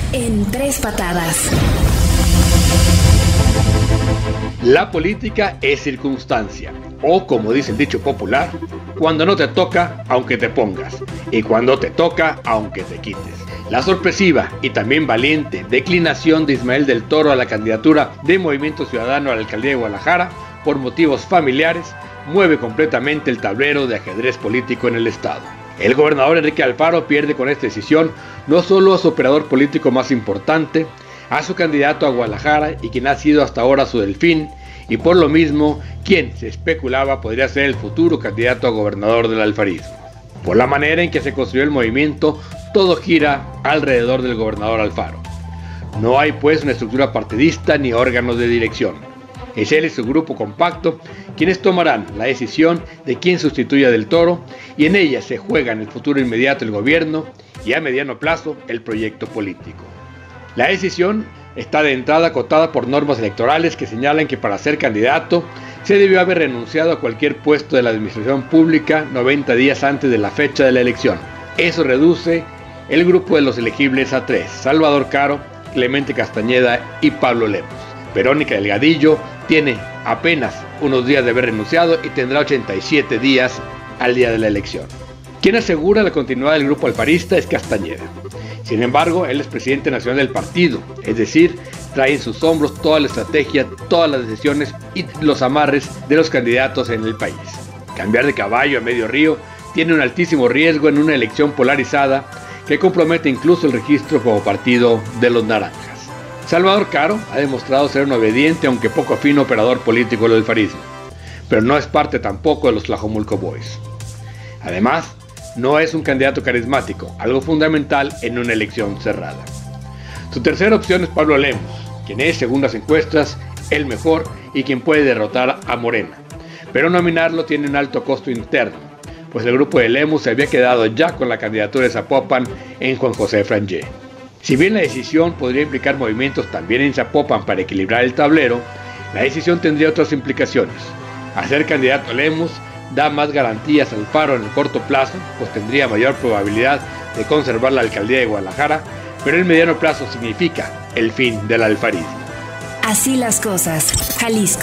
En 3 patadas. La política es circunstancia, o como dice el dicho popular, cuando no te toca, aunque te pongas, y cuando te toca, aunque te quites. La sorpresiva y también valiente declinación de Ismael del Toro a la candidatura de Movimiento Ciudadano a la alcaldía de Guadalajara, por motivos familiares, mueve completamente el tablero de ajedrez político en el estado. El gobernador Enrique Alfaro pierde con esta decisión no solo a su operador político más importante, a su candidato a Guadalajara y quien ha sido hasta ahora su delfín, y por lo mismo, quien se especulaba podría ser el futuro candidato a gobernador del alfarismo. Por la manera en que se construyó el movimiento, todo gira alrededor del gobernador Alfaro. No hay pues una estructura partidista ni órganos de dirección. Es él y su grupo compacto quienes tomarán la decisión de quién sustituye a Del Toro, y en ella se juega en el futuro inmediato el gobierno y a mediano plazo el proyecto político. La decisión está de entrada acotada por normas electorales que señalan que para ser candidato se debió haber renunciado a cualquier puesto de la administración pública 90 días antes de la fecha de la elección. Eso reduce el grupo de los elegibles a 3: Salvador Caro, Clemente Castañeda y Pablo Lemos. Verónica Delgadillo tiene apenas unos días de haber renunciado y tendrá 87 días al día de la elección. Quien asegura la continuidad del grupo alfarista es Castañeda. Sin embargo, él es presidente nacional del partido, es decir, trae en sus hombros toda la estrategia, todas las decisiones y los amarres de los candidatos en el país. Cambiar de caballo a medio río tiene un altísimo riesgo en una elección polarizada que compromete incluso el registro como partido de los naranjas. Salvador Caro ha demostrado ser un obediente aunque poco afín operador político del alfarismo, pero no es parte tampoco de los Tlajomulco Boys. Además, no es un candidato carismático, algo fundamental en una elección cerrada. Su tercera opción es Pablo Lemos, quien es, según las encuestas, el mejor y quien puede derrotar a Morena. Pero nominarlo tiene un alto costo interno, pues el grupo de Lemos se había quedado ya con la candidatura de Zapopan en Juan José Frangé. Si bien la decisión podría implicar movimientos también en Zapopan para equilibrar el tablero, la decisión tendría otras implicaciones. Hacer candidato a Lemos da más garantías al Alfaro en el corto plazo, pues tendría mayor probabilidad de conservar la alcaldía de Guadalajara, pero en el mediano plazo significa el fin del alfarismo. Así las cosas, Jalisco.